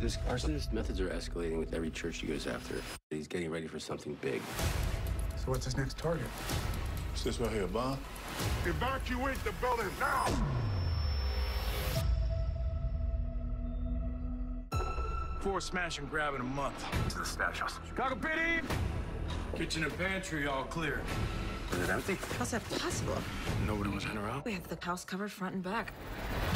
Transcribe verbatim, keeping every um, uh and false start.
This arsonist methods are escalating with every church he goes after. He's getting ready for something big. So what's his next target? Is this right here, Bob? Evacuate the building now! Four smash and grab in a month. To the stash house. Chicago P D! Kitchen and pantry all clear. Is it empty? How's that possible? Nobody was in or out? We have the house covered front and back.